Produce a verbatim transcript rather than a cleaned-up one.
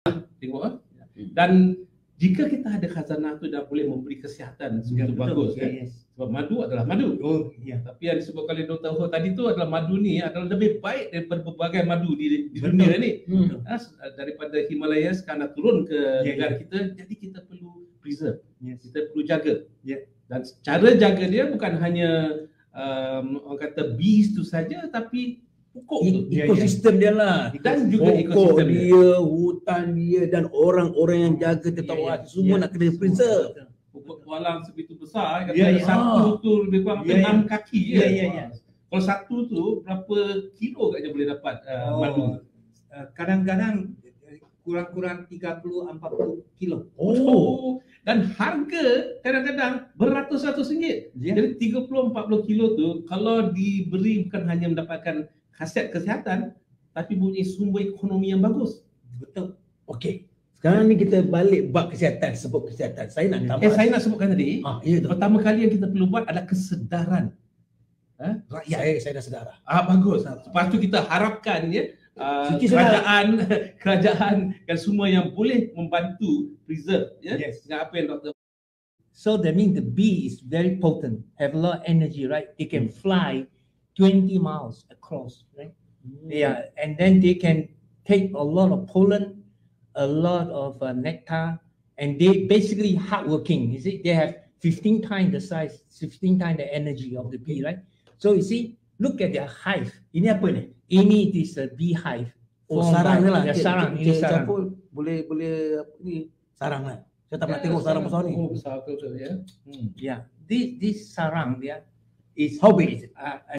tengok ah. Dan jika kita ada khazanah tu dah boleh memberi kesihatan sebegitu Ya, bagus betul. kan. Ya, yes. Sebab madu adalah madu. Oh, ya. Tapi yang disebutkan oleh Doktor Ho tadi tu adalah madu ni adalah lebih baik daripada berbagai madu di, di Betul. dunia ni. Hmm. Ha, daripada Himalaya sekarang turun ke Ya, negara ya. kita, jadi kita perlu preserve. Yes. Kita perlu jaga. Ya. Dan cara jaga dia bukan hanya um, orang kata bees tu saja, tapi pokok tu. Ya, ya. Ekosistem dia lah. Dan juga Pokok ekosistem dia. dia, hutan dia dan orang-orang yang jaga tetap Ya, ya. semua Ya. nak kena preserve. Pokok tualang sebegitu besar, kata Ya, ya. satu tu lebih kurang Ya, ya. enam kaki je. Ya, ya, ya. Kalau satu tu berapa kilo katnya boleh dapat uh, Oh, madu. uh, kadang-kadang eh, kurang-kurang tiga puluh sampai empat puluh kilo. Oh. Dan harga kadang-kadang beratus-ratus ringgit. Ya. Jadi tiga puluh sampai empat puluh kilo tu kalau diberi bukan hanya mendapatkan khasiat kesihatan, tapi punya sumber ekonomi yang bagus. Betul. Okey. Sekarang ni kita balik bab kesihatan, sebut kesihatan. Saya nak tambah. Eh saya nak sebutkan tadi, Ah, ya tu. pertama kali yang kita perlu buat adalah kesedaran ha? rakyat. Saya saya dah sedar dah. Ah bagus. Lepas tu kita harapkan ya uh, Suci sedar. kerajaan kerajaan dan semua yang boleh membantu preserve ya Yes. dengan apa yang Doktor So that means the bee is very potent, have a lot of energy, right? They can fly twenty miles across, right? Yeah, and then they can take a lot of pollen, a lot of uh, nectar, and they basically hardworking. You see, they have fifteen times the size, fifteen times the energy of the bee, right? So you see, look at their hive. Ini apa ni? Ini is a beehive. Oh, formed sarang by- ni lah. Ya, Cik- sarang. Cik- Ini Cik sarang. Capul boleh boleh apa ni? Sarang lah. Saya tak pernah Ya, tengok sarang besar ni. Oh besar betul ya. Hmm. Yeah, this this sarang dia is How big is it? uh,